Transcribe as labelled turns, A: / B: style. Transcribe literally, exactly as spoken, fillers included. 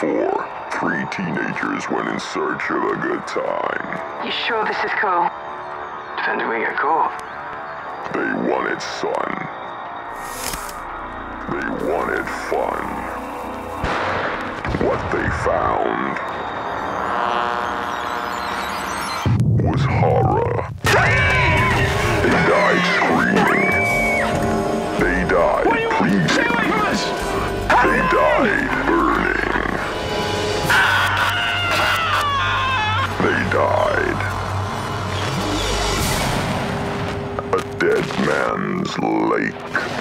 A: before. Three teenagers went in search of a good time.
B: You sure this is cool? Depends if we get caught.
A: They wanted sun. They wanted fun. What they found was horror. They died screaming. They died pleasing. They died burning. They died a dead man's lake.